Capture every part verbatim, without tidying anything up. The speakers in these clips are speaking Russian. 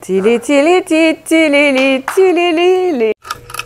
Тили-тили-ти-тили-ли-тили-ли-ли.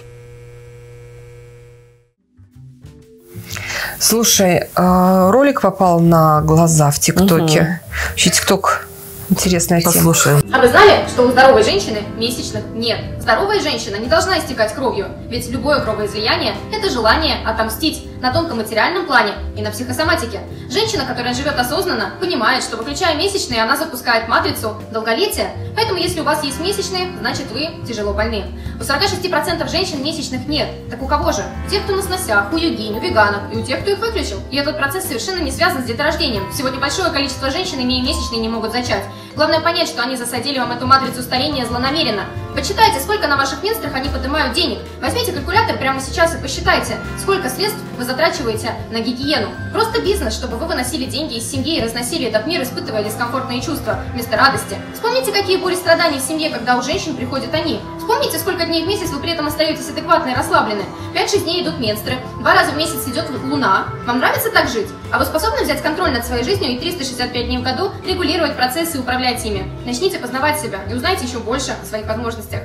Слушай, ролик попал на глаза в ТикТоке. Вообще ТикТок интересная тема. Послушаем. А вы знали, что у здоровой женщины месячных нет? Здоровая женщина не должна истекать кровью, ведь любое кровоизлияние – это желание отомстить на тонком материальном плане и на психосоматике. Женщина, которая живет осознанно, понимает, что выключая месячные, она запускает матрицу долголетия, поэтому если у вас есть месячные, значит вы тяжело больны. У сорока шести процентов женщин месячных нет. Так у кого же? У тех, кто на сносях, у йогинь, у веганов и у тех, кто их выключил. И этот процесс совершенно не связан с деторождением. Сегодня большое количество женщин, имея месячные, не могут зачать. Главное понять, что они засадили вам эту матрицу старения злонамеренно. Почитайте, сколько на ваших менструах они поднимают денег. Возьмите калькулятор прямо сейчас и посчитайте, сколько средств вы затрачиваете на гигиену. Просто бизнес, чтобы вы выносили деньги из семьи и разносили этот мир, испытывая дискомфортные чувства вместо радости. Вспомните, какие бури страданий в семье, когда у женщин приходят они. Вспомните, сколько дней в месяц вы при этом остаетесь адекватны и расслаблены. пять-шесть дней идут менстры, два раза в месяц идет луна. Вам нравится так жить? А вы способны взять контроль над своей жизнью и триста шестьдесят пять дней в году регулировать процессы и управлять ими? Начните познавать себя и узнайте еще больше о своих возможностях.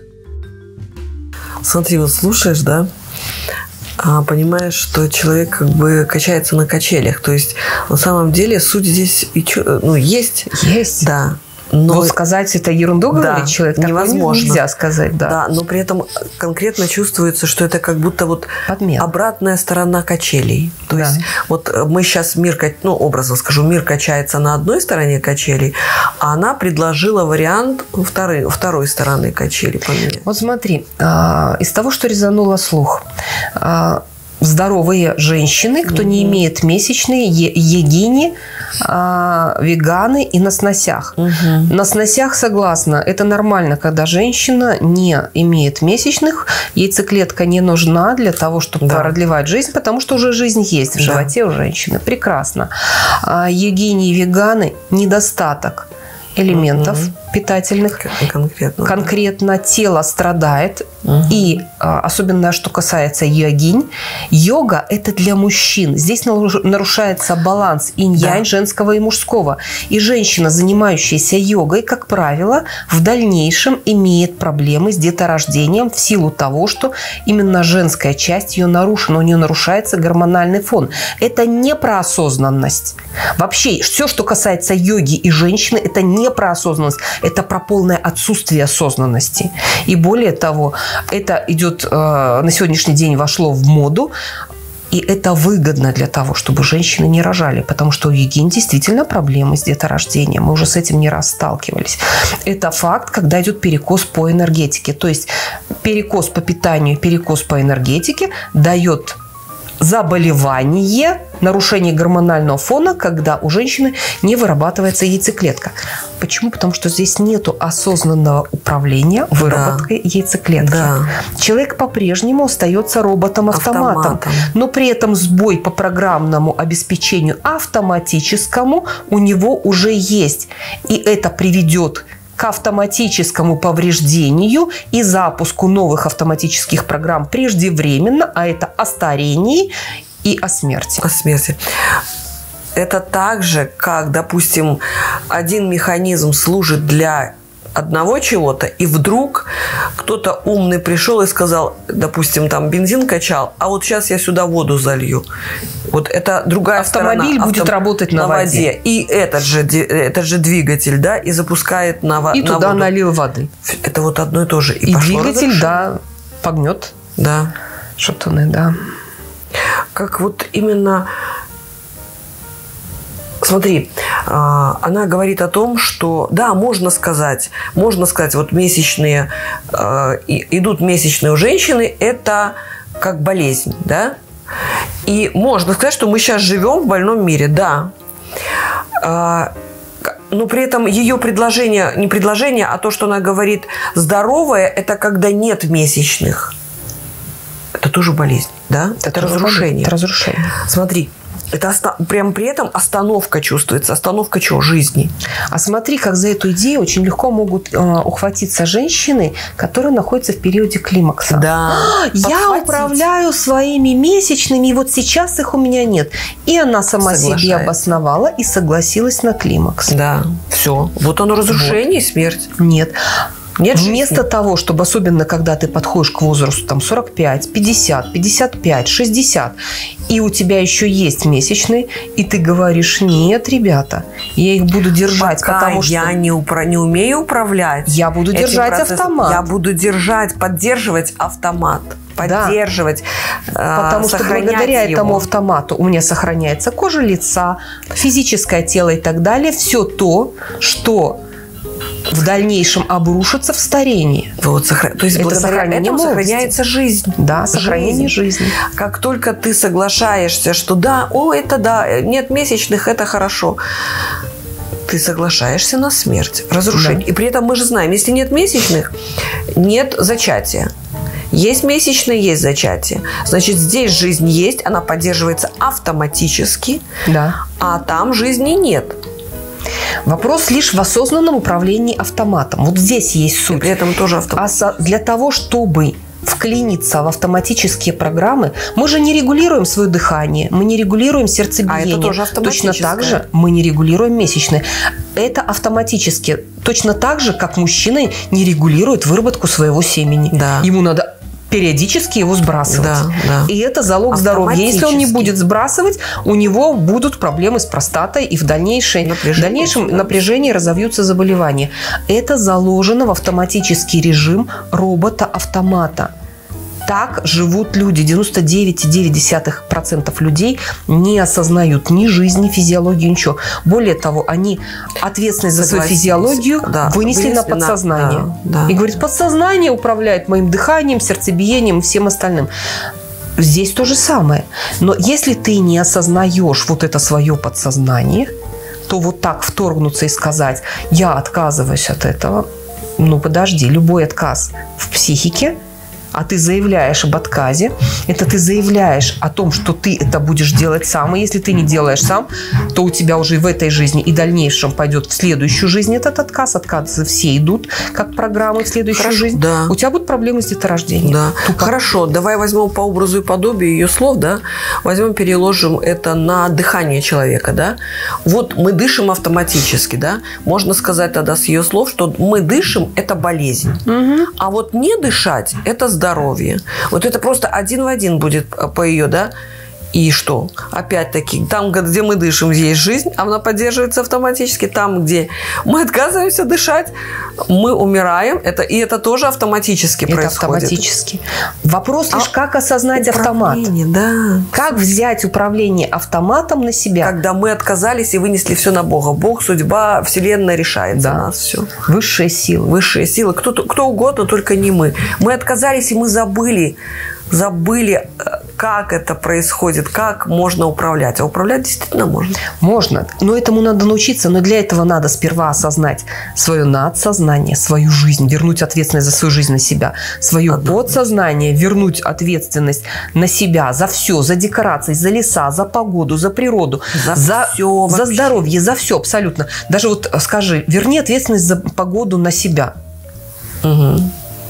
Смотри, вот слушаешь, да, а понимаешь, что человек как бы качается на качелях. То есть на самом деле суть здесь и чё, ну, есть. Есть. Да. Но вот сказать это ерунду, да, говорит человек, невозможно. Нельзя сказать, да. Да, но при этом конкретно чувствуется, что это как будто вот подмен. Обратная сторона качелей. То да. есть вот мы сейчас мир, ну образно скажу, мир качается на одной стороне качелей, а она предложила вариант второй, второй стороны качели поменять. Вот смотри, из того, что резануло слух, здоровые женщины, кто mm-hmm. не имеет месячные, йогини, э, веганы и на сносях. Mm-hmm. На сносях, согласна, это нормально, когда женщина не имеет месячных, яйцеклетка не нужна для того, чтобы да. продлевать жизнь, потому что уже жизнь есть в животе да. у женщины. Прекрасно. А йогини и веганы – недостаток элементов mm-hmm. питательных. Конкретно. Конкретно тело страдает. Mm-hmm. И а, особенно, что касается йогинь, йога – это для мужчин. Здесь нарушается баланс инь-янь, да. женского и мужского. И женщина, занимающаяся йогой, как правило, в дальнейшем имеет проблемы с деторождением в силу того, что именно женская часть ее нарушена. У нее нарушается гормональный фон. Это не про осознанность. Вообще, все, что касается йоги и женщины, это не про осознанность. Это про полное отсутствие осознанности. И более того, это идет э, на сегодняшний день вошло в моду. И это выгодно для того, чтобы женщины не рожали. Потому что у йогинь действительно проблемы с деторождением. Мы уже с этим не раз сталкивались. Это факт, когда идет перекос по энергетике. То есть перекос по питанию, перекос по энергетике дает заболевание, нарушение гормонального фона, когда у женщины не вырабатывается яйцеклетка. Почему? Потому что здесь нету осознанного управления выработкой да. яйцеклетки. Да. Человек по-прежнему остается роботом-автоматом. Автоматом. Но при этом сбой по программному обеспечению автоматическому у него уже есть. И это приведет к автоматическому повреждению и запуску новых автоматических программ преждевременно, а это о старении и о смерти. О смерти. Это так же, как, допустим, один механизм служит для одного чего-то, и вдруг кто-то умный пришел и сказал, допустим, там бензин качал, а вот сейчас я сюда воду залью. Вот это другая Автомобиль сторона. будет Авто... работать на, на воде. воде. И этот же, этот же двигатель, да, и запускает на воду. И на туда воду. Налил воды. Это вот одно и то же. И, и двигатель, да, погнет. Да. Шатуны, да. Как вот именно... Смотри, она говорит о том, что да, можно сказать, можно сказать, вот месячные, идут месячные у женщины, это как болезнь, да? И можно сказать, что мы сейчас живем в больном мире, да. Но при этом ее предложение, не предложение, а то, что она говорит здоровое, это когда нет месячных. Это тоже болезнь, да? Это, это разрушение. Это разрушение. Смотри. Это оста- прям при этом остановка чувствуется. Остановка чего? Жизни. А смотри, как за эту идею очень легко могут э, ухватиться женщины, которые находятся в периоде климакса. Да. Я управляю своими месячными, и вот сейчас их у меня нет. И она сама себе обосновала и согласилась на климакс. Да, все. Вот оно разрушение, вот. И смерть. Нет. Нет Вместо жизни. того, чтобы, особенно когда ты подходишь к возрасту там, сорок пять, пятьдесят, пятьдесят пять, шестьдесят, и у тебя еще есть месячные, и ты говоришь: нет, ребята, я их буду держать, пока потому что я не, упра- не умею управлять. Я буду держать процессом. автомат. Я буду держать, поддерживать автомат. Поддерживать, да. Потому что благодаря его. этому автомату у меня сохраняется кожа лица, физическое тело и так далее. Все то, что в дальнейшем обрушится в старении. Вот, сохра... То есть это благодаря этому молодости. Сохраняется жизнь. Да, сохранение жизнь. жизни. Как только ты соглашаешься, что да, о, это да, нет месячных, это хорошо, ты соглашаешься на смерть, разрушение. Да. И при этом мы же знаем, если нет месячных, нет зачатия. Есть месячные, есть зачатие. Значит, здесь жизнь есть, она поддерживается автоматически, да. А там жизни нет. Вопрос лишь в осознанном управлении автоматом. Вот здесь есть суть. И при этом тоже автомат. Для того, чтобы вклиниться в автоматические программы, мы же не регулируем свое дыхание, мы не регулируем сердцебиение. А это тоже автоматическое. Точно так же мы не регулируем месячные. Это автоматически. Точно так же, как мужчина не регулирует выработку своего семени. Да. Ему надо периодически его сбрасывать. Да, да. И это залог здоровья. Если он не будет сбрасывать, у него будут проблемы с простатой, и в дальнейшем, в дальнейшем напряжении разовьются заболевания. Это заложено в автоматический режим робота-автомата. Так живут люди. девяносто девять целых девять десятых процента людей не осознают ни жизни, ни физиологию, ничего. Более того, они ответственность за свою физиологию да, вынесли, вынесли на подсознание. Да, да. И говорит, подсознание управляет моим дыханием, сердцебиением и всем остальным. Здесь то же самое. Но если ты не осознаешь вот это свое подсознание, то вот так вторгнуться и сказать: я отказываюсь от этого. Ну, подожди, любой отказ в психике, а ты заявляешь об отказе, это ты заявляешь о том, что ты это будешь делать сам. И если ты не делаешь сам, то у тебя уже в этой жизни и дальнейшем пойдет в следующую жизнь этот отказ. Отказы все идут как программы в следующую Хорошо, жизнь. Да. У тебя будут проблемы с деторождением. Да. Хорошо, давай возьмем по образу и подобию ее слов, да, возьмем, переложим это на дыхание человека, да. Вот мы дышим автоматически, да. Можно сказать тогда с ее слов, что мы дышим – это болезнь. Угу. А вот не дышать – это здоровье. здоровье. Вот это просто один в один будет по ее, да? И что? Опять-таки, там, где мы дышим, есть жизнь, она поддерживается автоматически. Там, где мы отказываемся дышать, мы умираем. Это, и это тоже автоматически это происходит. Автоматически. Вопрос лишь, а как осознать автомат. Да. Как взять управление автоматом на себя. Когда мы отказались и вынесли все на Бога. Бог, судьба, Вселенная решает за да. нас все. Высшая сила. Высшая сила. Кто, кто угодно, только не мы. Мы отказались, и мы забыли. Забыли, как это происходит, как можно управлять. А управлять действительно можно. Можно, но этому надо научиться. Но для этого надо сперва осознать свое надсознание, свою жизнь, вернуть ответственность за свою жизнь на себя. Свое Одно. подсознание, вернуть ответственность на себя за все, за декорации, за леса, за погоду, за природу, за, за, все за здоровье, за все абсолютно. Даже вот скажи, верни ответственность за погоду на себя. Угу.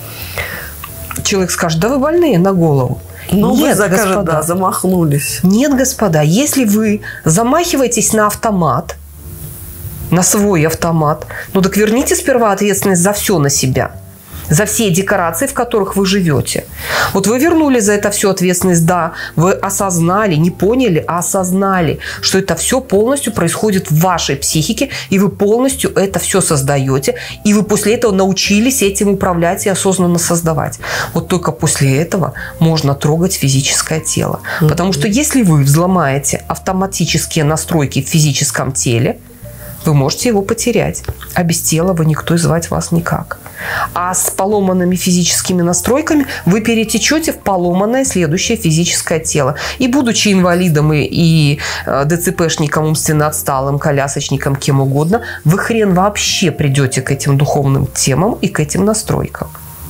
Человек скажет: да вы больные на голову. Ну, нет, вы, закажет, господа, да, замахнулись. Нет, господа, если вы замахиваетесь на автомат, на свой автомат, ну так верните сперва ответственность за все на себя. За все декорации, в которых вы живете. Вот вы вернули за это все ответственность, да, вы осознали, не поняли, а осознали, что это все полностью происходит в вашей психике, и вы полностью это все создаете, и вы после этого научились этим управлять и осознанно создавать. Вот только после этого можно трогать физическое тело. Mm-hmm. Потому что если вы взломаете автоматические настройки в физическом теле, вы можете его потерять. А без тела вы никто и звать вас никак. А с поломанными физическими настройками вы перетечете в поломанное следующее физическое тело. И будучи инвалидом и, и ДЦПшником, умственно отсталым, колясочником, кем угодно, вы хрен вообще придете к этим духовным темам и к этим настройкам.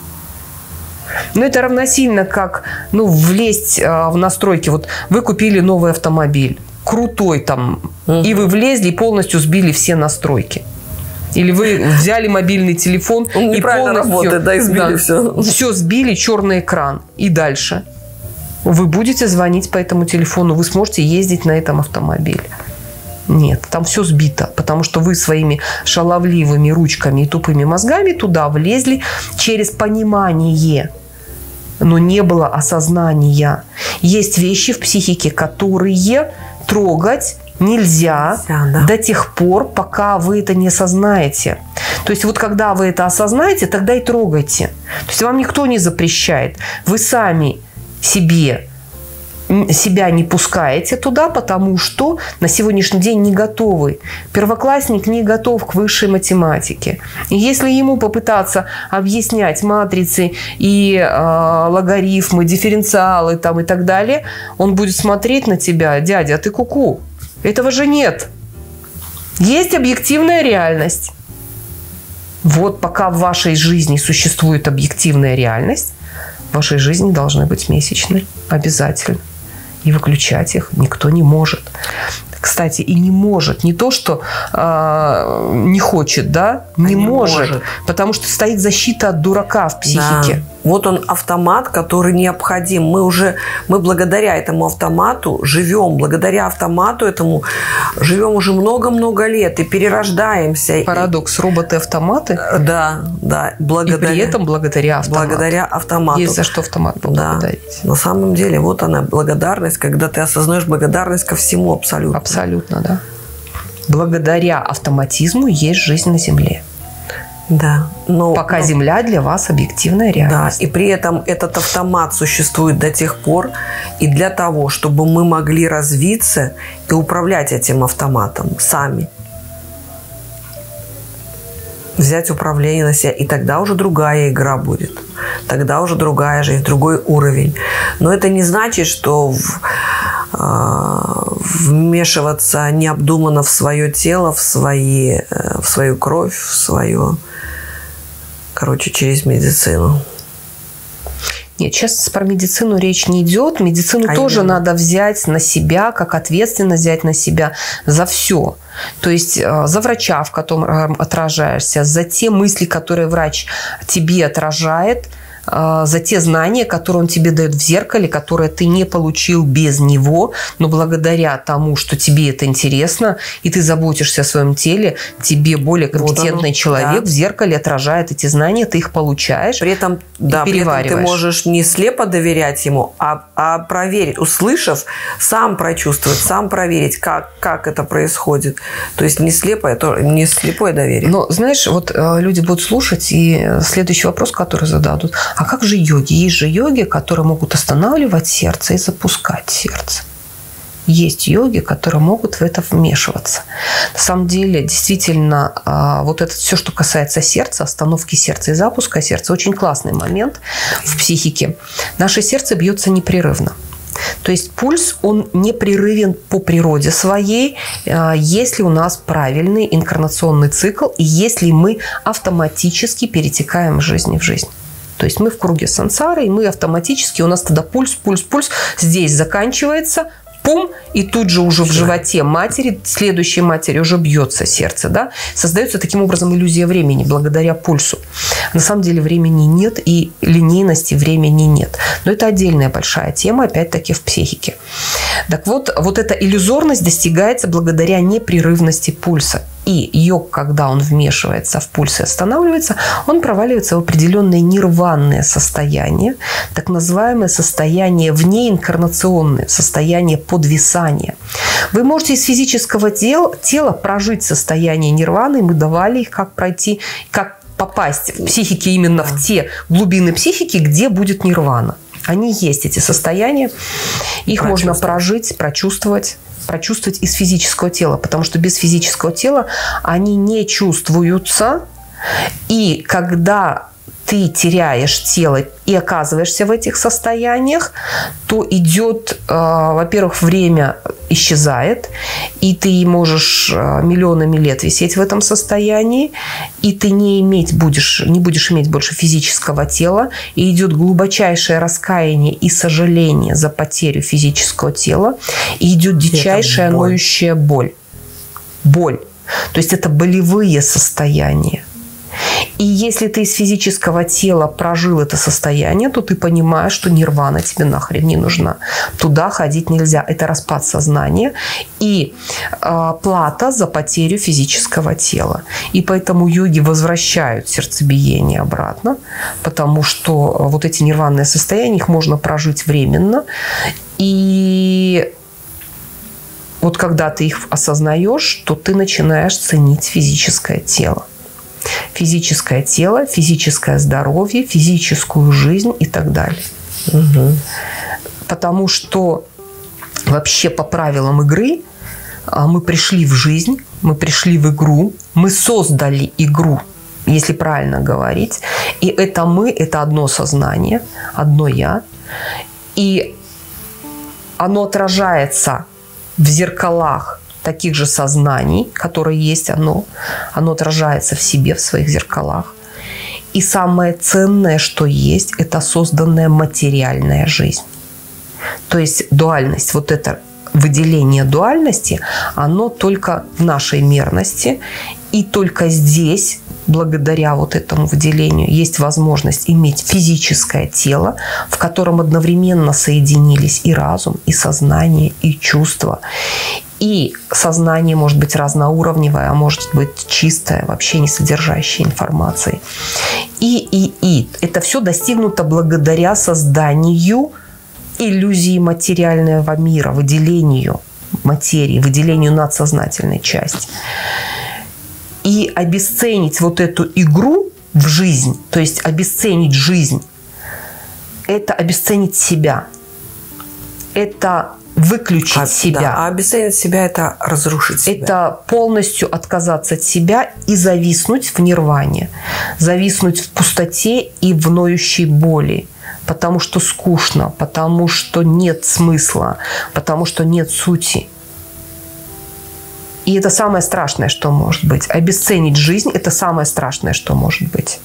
Но это равносильно как ну, влезть в настройки. Вот вы купили новый автомобиль. крутой там, угу. и вы влезли и полностью сбили все настройки. Или вы взяли мобильный телефон Он и полностью работает, да, и сбили да, все. Все сбили, черный экран. И дальше. Вы будете звонить по этому телефону, вы сможете ездить на этом автомобиле. Нет, там все сбито, потому что вы своими шаловливыми ручками и тупыми мозгами туда влезли через понимание, но не было осознания. Есть вещи в психике, которые трогать нельзя, нельзя да. до тех пор, пока вы это не осознаете. То есть вот когда вы это осознаете, тогда и трогайте. То есть вам никто не запрещает. Вы сами себе себя не пускаете туда, потому что на сегодняшний день не готовы. Первоклассник не готов к высшей математике. И если ему попытаться объяснять матрицы и э, логарифмы, дифференциалы там, и так далее, он будет смотреть на тебя: дядя, ты ку-ку. Этого же нет. Есть объективная реальность. Вот пока в вашей жизни существует объективная реальность, в вашей жизни должны быть месячные. Обязательно. И выключать их никто не может. Кстати, и не может. Не то, что э, не хочет, да? Не, не может, может. Потому что стоит защита от дурака в психике. Да. Вот он автомат, который необходим. Мы уже, мы благодаря этому автомату живем. Благодаря автомату этому живем уже много-много лет и перерождаемся. Парадокс. Роботы-автоматы. Да, да. Благодаря, и при этом благодаря автомату. Благодаря автомату. Есть за что автомат поблагодарить. Да. На самом деле, вот она, благодарность, когда ты осознаешь благодарность ко всему абсолютно. Абсолютно, да. Благодаря автоматизму есть жизнь на Земле. Да. Но, Пока но... Земля для вас объективная реальность. Да, и при этом этот автомат существует до тех пор, и для того, чтобы мы могли развиться и управлять этим автоматом сами. Взять управление на себя, и тогда уже другая игра будет. Тогда уже другая жизнь, другой уровень. Но это не значит, что в, э, вмешиваться необдуманно в свое тело, в, свои, э, в свою кровь, в свое... Короче, через медицину. Нет, сейчас про медицину речь не идет. Медицину а тоже именно. Надо взять на себя, как ответственность взять на себя за все. То есть за врача, в котором отражаешься, за те мысли, которые врач тебе отражает, за те знания, которые он тебе дает в зеркале, которые ты не получил без него, но благодаря тому, что тебе это интересно, и ты заботишься о своем теле, тебе более компетентный вот человек да. в зеркале отражает эти знания, ты их получаешь, при этом, да, и перевариваешь. При этом ты можешь не слепо доверять ему, а, а проверить, услышав, сам прочувствовать, сам проверить, как, как это происходит. То есть не слепое, то не слепое доверие. Но, знаешь, вот люди будут слушать, и следующий вопрос, который зададут: а как же йоги? Есть же йоги, которые могут останавливать сердце и запускать сердце. Есть йоги, которые могут в это вмешиваться. На самом деле, действительно, вот это все, что касается сердца, остановки сердца и запуска сердца, очень классный момент в психике. Наше сердце бьется непрерывно. То есть пульс, он непрерывен по природе своей, если у нас правильный инкарнационный цикл и если мы автоматически перетекаем из жизни в жизнь. То есть мы в круге сансары, и мы автоматически, у нас тогда пульс, пульс, пульс здесь заканчивается, пум, и тут же уже в животе матери, следующей матери уже бьется сердце, да? Создается таким образом иллюзия времени благодаря пульсу. На самом деле времени нет, и линейности времени нет. Но это отдельная большая тема, опять-таки, в психике. Так вот, вот эта иллюзорность достигается благодаря непрерывности пульса. И йог, когда он вмешивается в пульс и останавливается, он проваливается в определенное нирванное состояние, так называемое состояние внеинкарнационное, состояние подвисания. Вы можете из физического тела, тела прожить состояние нирваны, мы давали их, как пройти, как попасть в психике именно в те глубины психики, где будет нирвана. Они есть, эти состояния, их можно прожить, прочувствовать. прочувствовать из физического тела, потому что без физического тела они не чувствуются. И когда ты теряешь тело и оказываешься в этих состояниях, то идет, э, во-первых, время исчезает, и ты можешь э, миллионами лет висеть в этом состоянии, и ты не, иметь будешь, не будешь иметь больше физического тела, и идет глубочайшее раскаяние и сожаление за потерю физического тела, и идет дичайшая боль. ноющая боль. Боль. То есть это болевые состояния. И если ты из физического тела прожил это состояние, то ты понимаешь, что нирвана тебе нахрен не нужна. Туда ходить нельзя. Это распад сознания и э, плата за потерю физического тела. И поэтому йоги возвращают сердцебиение обратно, потому что вот эти нирванные состояния, их можно прожить временно. И вот когда ты их осознаешь, то ты начинаешь ценить физическое тело. Физическое тело, физическое здоровье, физическую жизнь и так далее. Угу. Потому что вообще по правилам игры мы пришли в жизнь, мы пришли в игру, мы создали игру, если правильно говорить. И это мы, это одно сознание, одно я. И оно отражается в зеркалах таких же сознаний, которые есть оно. Оно отражается в себе, в своих зеркалах. И самое ценное, что есть, это созданная материальная жизнь. То есть дуальность, вот это выделение дуальности, оно только в нашей мерности. И только здесь, благодаря вот этому выделению, есть возможность иметь физическое тело, в котором одновременно соединились и разум, и сознание, и чувства. И сознание может быть разноуровневое, а может быть чистое, вообще не содержащее информации. И, и, и. Это все достигнуто благодаря созданию иллюзии материального мира, выделению материи, выделению надсознательной части. И обесценить вот эту игру в жизнь, то есть обесценить жизнь, это обесценить себя. Это выключить а, себя. Да, а обесценить себя – это разрушить себя. Это полностью отказаться от себя и зависнуть в нирване. Зависнуть в пустоте и в ноющей боли. Потому что скучно, потому что нет смысла, потому что нет сути. И это самое страшное, что может быть. Обесценить жизнь – это самое страшное, что может быть.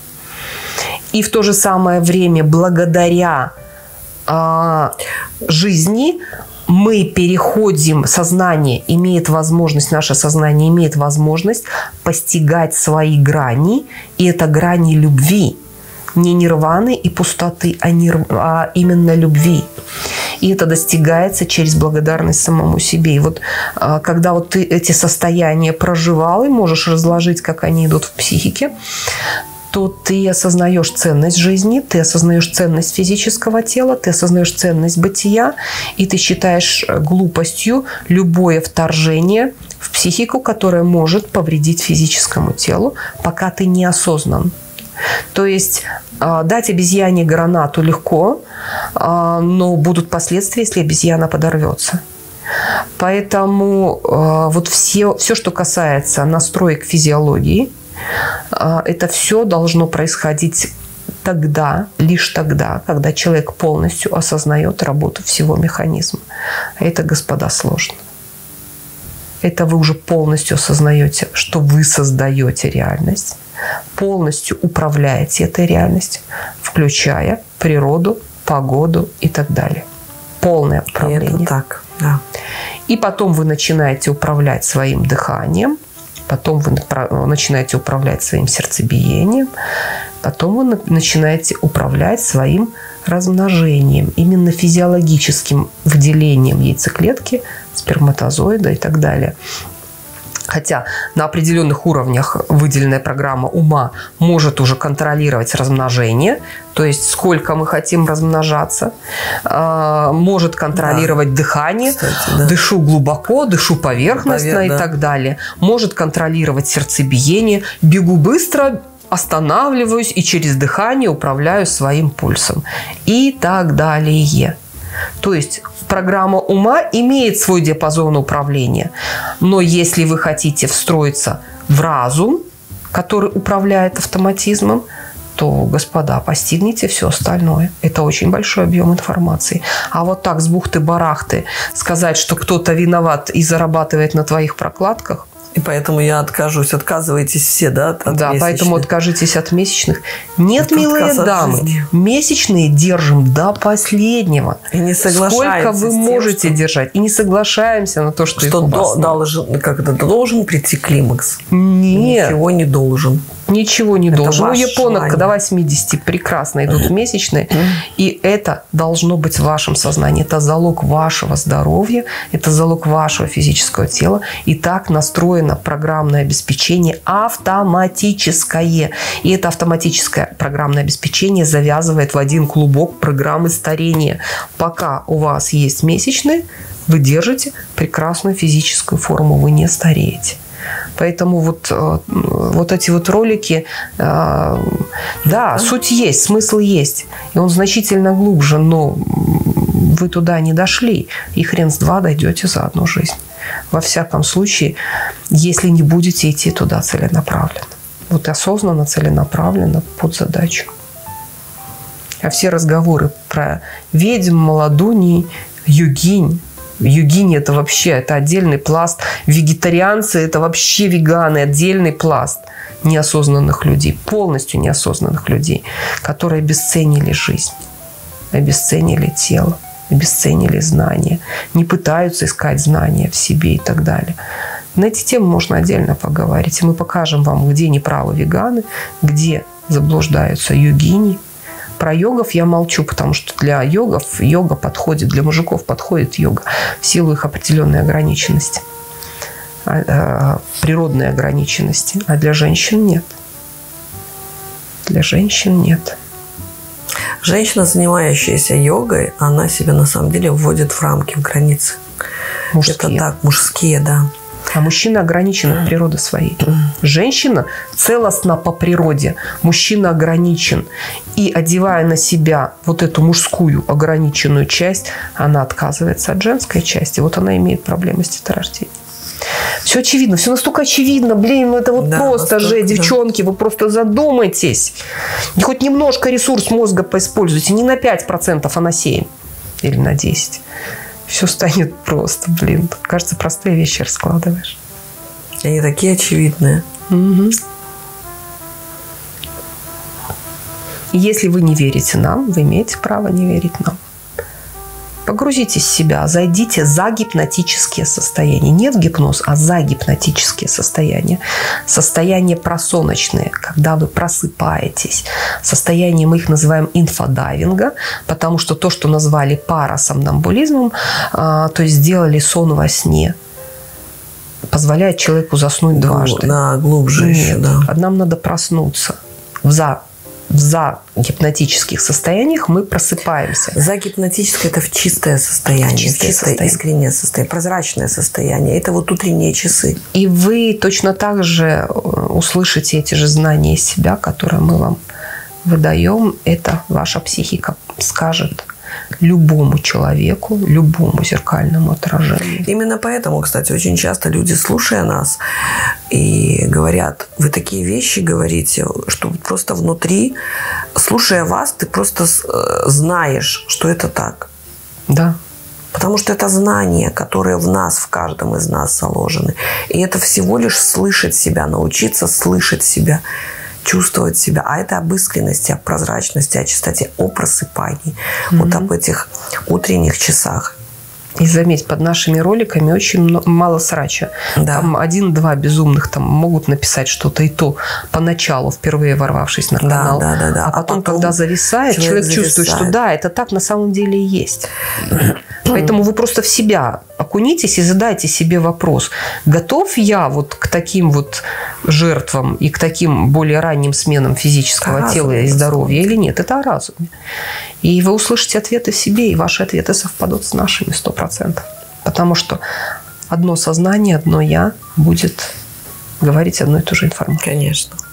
И в то же самое время, благодаря э, жизни, мы переходим, сознание имеет возможность, наше сознание имеет возможность постигать свои грани. И это грани любви. Не нирваны и пустоты, а, нир... а именно любви. И это достигается через благодарность самому себе. И вот когда вот ты эти состояния проживал и можешь разложить, как они идут в психике, то ты осознаешь ценность жизни, ты осознаешь ценность физического тела, ты осознаешь ценность бытия, и ты считаешь глупостью любое вторжение в психику, которое может повредить физическому телу, пока ты не осознан. То есть дать обезьяне гранату легко, но будут последствия, если обезьяна подорвется. Поэтому вот все, все, что касается настроек физиологии, это все должно происходить тогда, лишь тогда, когда человек полностью осознает работу всего механизма. А это, господа, сложно. Это вы уже полностью осознаете, что вы создаете реальность, полностью управляете этой реальностью, включая природу, погоду и так далее. Полное управление. И это так, да. И потом вы начинаете управлять своим дыханием, потом вы начинаете управлять своим сердцебиением, потом вы начинаете управлять своим размножением, именно физиологическим выделением яйцеклетки, сперматозоида и так далее. Хотя на определенных уровнях выделенная программа ума может уже контролировать размножение, то есть сколько мы хотим размножаться, может контролировать да. дыхание, кстати, да. дышу глубоко, дышу поверхностно Повер, и да. так далее, может контролировать сердцебиение, бегу быстро, останавливаюсь и через дыхание управляю своим пульсом и так далее. То есть программа ума имеет свой диапазон управления. Но если вы хотите встроиться в разум, который управляет автоматизмом, то, господа, постигните все остальное. Это очень большой объем информации. А вот так с бухты-барахты сказать, что кто-то виноват и зарабатывает на твоих прокладках. И поэтому я откажусь, отказываетесь все, да, от Да, месячных. поэтому откажитесь от месячных. Нет, Это милые дамы, месячные держим до последнего. И не соглашаемся Сколько вы с тем, можете что... держать. И не соглашаемся на то, что, что их до, должен, как-то должен прийти климакс. Нет. Ничего не должен. Ничего не Это должен. У ваше японок желание. до восьмидесяти прекрасно идут месячные. И это должно быть в вашем сознании. Это залог вашего здоровья. Это залог вашего физического тела. И так настроено программное обеспечение автоматическое. И это автоматическое программное обеспечение завязывает в один клубок программы старения. Пока у вас есть месячные, вы держите прекрасную физическую форму. Вы не стареете. Поэтому вот, вот эти вот ролики, да, суть есть, смысл есть. И он значительно глубже, но вы туда не дошли. И хрен с два дойдете за одну жизнь. Во всяком случае, если не будете идти туда целенаправленно. Вот осознанно, целенаправленно под задачу. А все разговоры про ведьм, молодуней, йогинь, йогини – это вообще это отдельный пласт. Вегетарианцы – это вообще веганы, отдельный пласт неосознанных людей, полностью неосознанных людей, которые обесценили жизнь, обесценили тело, обесценили знания, не пытаются искать знания в себе и так далее. На эти темы можно отдельно поговорить. И мы покажем вам, где неправы веганы, где заблуждаются йогини. Про йогов я молчу, потому что для йогов йога подходит, для мужиков подходит йога в силу их определенной ограниченности, природной ограниченности, а для женщин нет. Для женщин нет. Женщина, занимающаяся йогой, она себя на самом деле вводит в рамки, в границы. Мужские. Это так, мужские, да. А мужчина ограничен от природы своей. Женщина целостна по природе. Мужчина ограничен. И одевая на себя вот эту мужскую ограниченную часть, она отказывается от женской части. Вот она имеет проблемы с деторождением. Все очевидно. Все настолько очевидно. Блин, ну это вот да, просто же, да. девчонки, вы просто задумайтесь. И хоть немножко ресурс мозга поиспользуйте. Не на пять процентов, а на семь процентов. Или на десять процентов. Все станет просто, блин. Кажется, простые вещи раскладываешь. Они такие очевидные. Угу. Если вы не верите нам, вы имеете право не верить нам. Погрузитесь в себя, зайдите за гипнотические состояния. Не в гипноз, а за гипнотические состояния. Состояния просоночные, когда вы просыпаетесь. Состояние мы их называем инфодайвинга, потому что то, что назвали парасомнамбулизмом, то есть сделали сон во сне, позволяет человеку заснуть дважды. Да, глубже Нет, еще, да. нам надо проснуться в за В загипнотических состояниях мы просыпаемся. Загипнотическое – это в чистое состояние, в чистое, чистое состояние. Искреннее состояние, прозрачное состояние. Это вот утренние часы. И вы точно так же услышите эти же знания из себя, которые мы вам выдаем. Это ваша психика скажет любому человеку, любому зеркальному отражению. Именно поэтому, кстати, очень часто люди, слушая нас, и говорят, вы такие вещи говорите, что просто внутри, слушая вас, ты просто знаешь, что это так. Да. Потому что это знания, которые в нас, в каждом из нас заложены. И это всего лишь слышать себя, научиться слышать себя, чувствовать себя. А это об искренности, о прозрачности, о чистоте, о просыпании. Mm-hmm. Вот об этих утренних часах. И заметь, под нашими роликами очень мало срача. Да. Там один-два безумных там могут написать что-то, и то поначалу, впервые ворвавшись на канал. Да, да, да, да. А, потом, а потом, когда зависает, человек, человек зависает. чувствует, что да, это так на самом деле и есть. Поэтому вы просто в себя окунитесь и задайте себе вопрос. Готов я вот к таким вот жертвам и к таким более ранним сменам физического разум, тела и здоровья или нет? Это о разуме. И вы услышите ответы в себе, и ваши ответы совпадут с нашими сто процентов. Потому что одно сознание, одно я будет говорить одну и ту же информацию. Конечно.